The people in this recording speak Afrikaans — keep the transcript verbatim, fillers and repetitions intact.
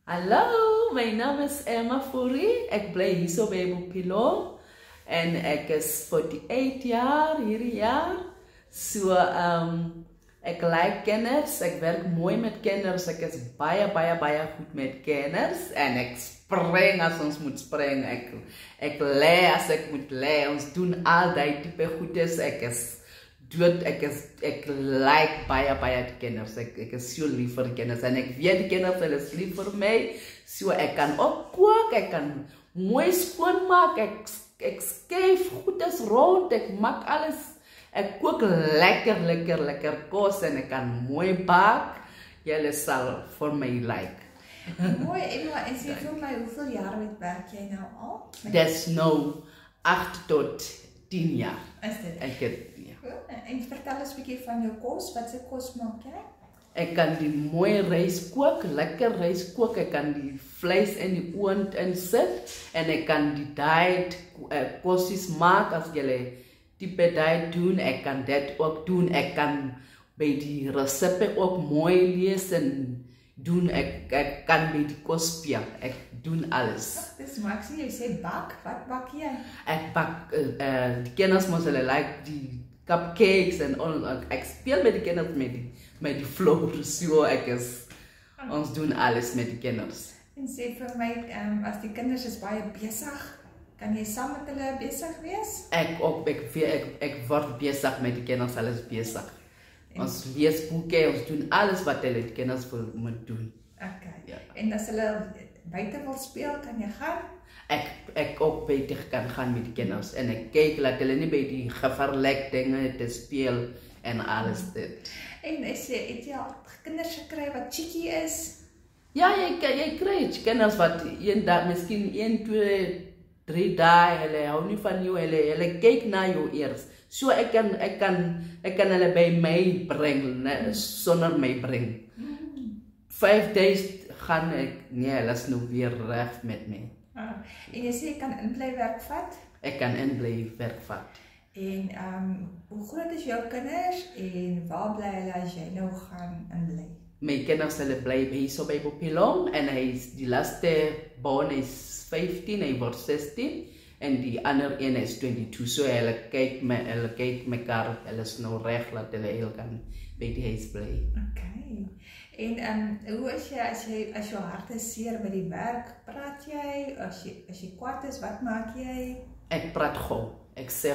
Hallo, mijn naam is Emma Fourie. Ik blijf hier zo bij Bopilong. En ik is forty-eight jaar, hierdie jaar. So, um, ik like kinders. Ik werk mooi met kinders. Ik is baie, baie, baie goed met kinders. En ik spring als ons moet springen. Ik, ik leer als ik moet leren. Ons doen al die type goedes. Ik is dood, ik is, ik like baie, baie die kinders. Ik, ik is zo lief voor de kinders. En ik weet die kinders, hulle is lief voor mij. So, ik kan opkook, ik kan mooi schoonmaken. Ik, ik skeef goedes rond, ik maak alles. Ik kook lekker, lekker, lekker kos en ik kan mooi bak. Jullie zal voor mij like. Mooi, Emma, en sê vir my, hoeveel jaar werk jy nou al? Dat is nou acht tot tien jaar. Is dit? Ek het, ja. En vertel eens een beetje van jou kos, wat se kos maak jy? Ik kan die mooie rijst koken, lekker rijst koken. Ik kan die vlees in die oond inzetten. En ik kan die diet uh, kostjes maken als jullie type diet doen. Ik kan dat ook doen. Ik kan bij die recepten ook mooi lezen doen. Ik, ik kan bij die kost spelen. Ik doe alles. Dus maak je, je zei bak, wat bak jij? Ik bak, uh, uh, die kinders moeten like die cupcakes en al. Ik speel met de kinders met die, met die flour. So, ek is, oh. Ons doen alles met die kinders. En sê vir my, um, as die kinders is baie besig, kan jy saam met hulle besig wees? Ek ook, ek, ek, ek word besig met die kinders, alles besig. En ons lees boeke, ons doen alles wat hulle die kinders wil moet doen. Okay. Ja. En as hulle buite wil speel, kan jy gaan? Ek, ek ook buite kan gaan met die kinders. En ek kyk dat hulle nie by die gevaarlike dinge te speel en alles dit. En is jy, het jy al kinders gekry wat cheeky is? Ja, jy, jy kry kinders wat een dag, miskien een, twee, drie dae, hulle hou nie van jou, hulle, hulle kyk na jou eers. So ek kan, ek kan, ek kan hulle by my bring, ne, sonder my bring. Mm. Vijf days gaan ek, nee, hulle is nou weer reg met my. Ah, en jy sê jy kan inbly werk vat? Ek kan inbly werk vat. En um, hoe groot is jou kinders en waar bly hulle as jy nou gaan inbly? My kinders hulle bly hier so by Bopilong en hy is die laaste boon is fifteen, hy word sixteen en die ander een is twenty-two. So hulle kyk my, hulle kyk mekaar, hulle is nou reg dat hulle heel kan by die huis bly. Okay. En um, hoe is jy as jy as jou hart is seer by die werk? Praat jy as jy as jy kwaad is, wat maak jy? Ek praat gou. Ek sê